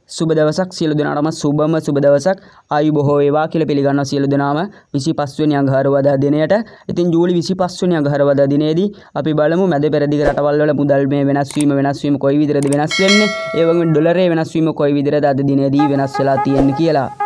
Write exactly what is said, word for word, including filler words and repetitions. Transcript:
සුබ දවසක් සියලු දෙනාටම සුබම සුබ දවසක් ආයුබෝව වේවා කියලා පිළිගන්නවා සියලු දෙනාම විසිපස් වෙනි අඟහරුවාදා දිනයට. ඉතින් ජූලි විසිපස් වෙනි අඟහරුවාදා දිනේදී අපි බලමු මැද පෙරදිග රටවල් වල මුදල් මේ වෙනස් වීම වෙනස් වීම කොයි විදිහටද වෙනස් වෙන්නේ. ඒ වගේම ඩොලරේ වෙනස් වීම කොයි විදිහටද අද දිනේදී වෙනස් වෙලා තියෙන්නේ කියලා.